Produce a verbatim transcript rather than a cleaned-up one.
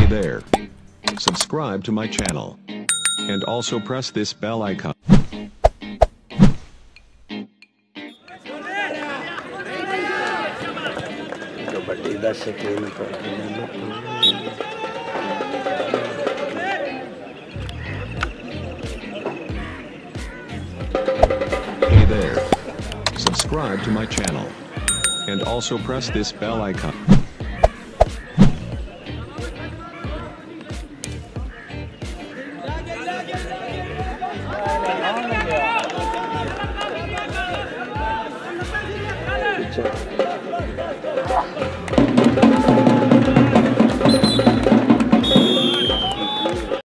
Hey there. Subscribe to my channel. And also press this bell icon. Kabaddi da shakeel Hey there. Subscribe to my channel. And also press this bell icon. Good job.